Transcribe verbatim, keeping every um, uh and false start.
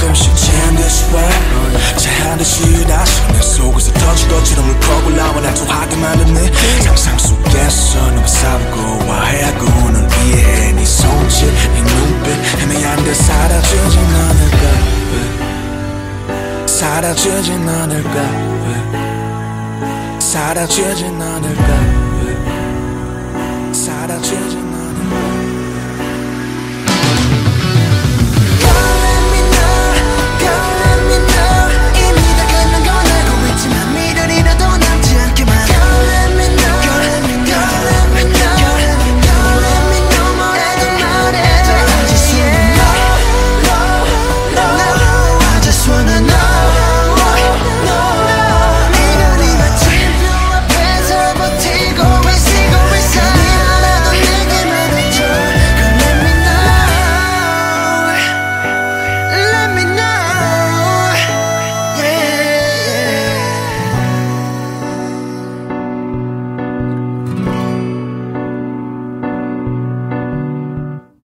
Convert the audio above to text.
가끔씩 젠듯이 왜 제한듯이 다시 내 속에서 터질 것처럼 울컥 올라와 날 좋아하게 만든 네 상상 속에서 너무 싸우고 와해하고 널 이해해 네 손짓 네 눈빛 애매한 듯 사라지진 않을까 왜 사라지진 않을까 왜 사라지진 않을까 왜 사라지진